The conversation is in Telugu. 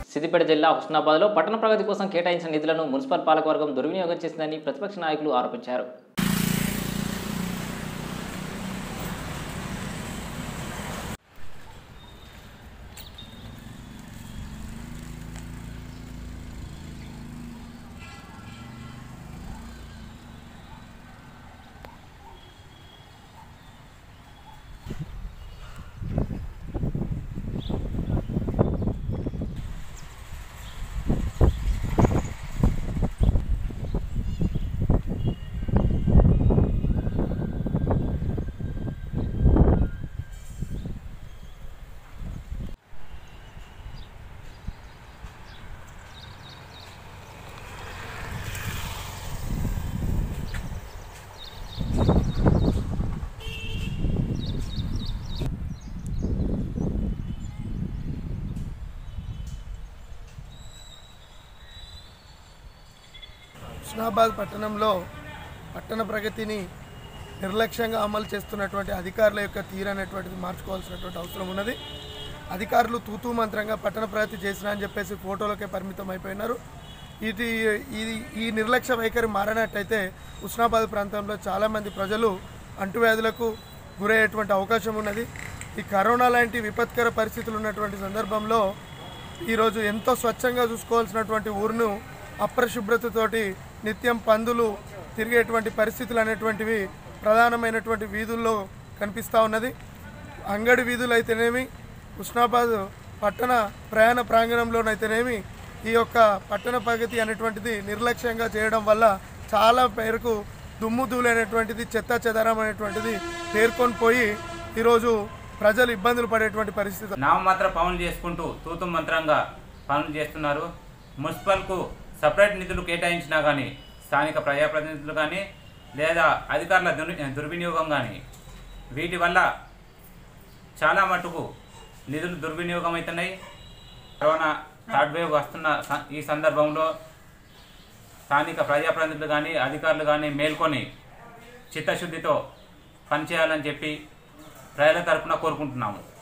సిద్దిపేట జిల్లా హుస్నాబాద్లో పట్టణ ప్రగతి కోసం కేటాయించిన నిధులను మున్సిపల్ పాలకవర్గం దుర్వినియోగం చేసిందని ప్రతిపక్ష నాయకులు ఆరోపించారు. హుస్నాబాద్ పట్టణంలో పట్టణ ప్రగతిని నిర్లక్ష్యంగా అమలు చేస్తున్నటువంటి అధికారుల యొక్క తీరనేటువంటిది మార్చుకోవాల్సినటువంటి అవసరం ఉన్నది. అధికారులు తూతూ మంత్రంగా పట్టణ ప్రగతి చేసినా అని చెప్పేసి ఫోటోలకే పరిమితం అయిపోయినారు. ఈ నిర్లక్ష్య వైఖరి మారినట్టయితే హుస్నాబాద్ ప్రాంతంలో చాలామంది ప్రజలు అంటువ్యాధులకు గురయ్యేటువంటి అవకాశం ఉన్నది. ఈ కరోనా లాంటి విపత్కర పరిస్థితులు ఉన్నటువంటి సందర్భంలో ఈరోజు ఎంతో స్వచ్ఛంగా చూసుకోవాల్సినటువంటి ఊరును అపరిశుభ్రతతోటి నిత్యం పందులు తిరిగేటువంటి పరిస్థితులు అనేటువంటివి ప్రధానమైనటువంటి వీధుల్లో కనిపిస్తూ ఉన్నది. అంగడి వీధులు అయితేనేమి, హుస్నాబాద్ పట్టణ ప్రయాణ ప్రాంగణంలోనైతేనేమి ఈ యొక్క పట్టణ ప్రగతి అనేటువంటిది నిర్లక్ష్యంగా చేయడం వల్ల చాలా పేరుకు దుమ్ము ధూళైనటువంటిది, చెత్త చెదారం అనేటువంటిది పేర్కొని పోయి ఈరోజు ప్రజలు ఇబ్బందులు పడేటువంటి పరిస్థితి. నామమాత్ర పనులు చేసుకుంటూ తూతు మంత్రంగా పనులు చేస్తున్నారు. మున్సిపల్కు సపరేట్ నిధులు కేటాయించినా కానీ స్థానిక ప్రజాప్రతినిధులు కానీ లేదా అధికారుల దుర్వినియోగం కానీ వీటి వల్ల చాలా మటుకు నిధులు దుర్వినియోగం అవుతున్నాయి. కరోనా థర్డ్ వేవ్ వస్తున్న ఈ సందర్భంలో స్థానిక ప్రజాప్రతినిధులు కానీ అధికారులు కానీ మేల్కొని చిత్తశుద్ధితో పనిచేయాలని చెప్పి ప్రజల తరఫున కోరుకుంటున్నాము.